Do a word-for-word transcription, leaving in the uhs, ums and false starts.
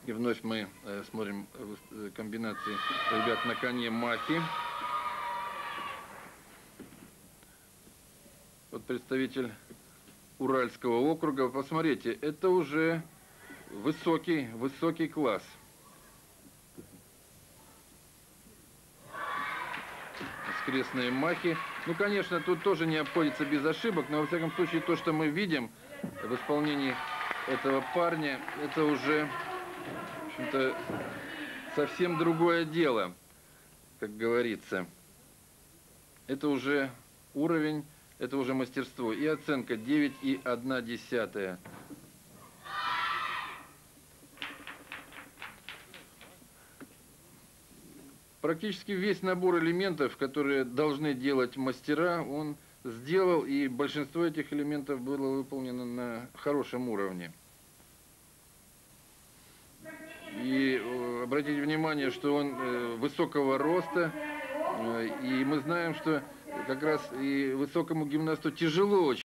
И вновь мы э, смотрим э, комбинации ребят на коне Махи. Вот представитель Уральского округа. Посмотрите, это уже высокий, высокий класс. Скрестные Махи. Ну, конечно, тут тоже не обходится без ошибок, но, во всяком случае, то, что мы видим в исполнении этого парня, это уже, в общем-то, совсем другое дело, как говорится. Это уже уровень, это уже мастерство. И оценка девять и одна десятая. Практически весь набор элементов, которые должны делать мастера, он сделал, и большинство этих элементов было выполнено на хорошем уровне. И э, обратите внимание, что он э, высокого роста, э, и мы знаем, что как раз и высокому гимнасту тяжело очень.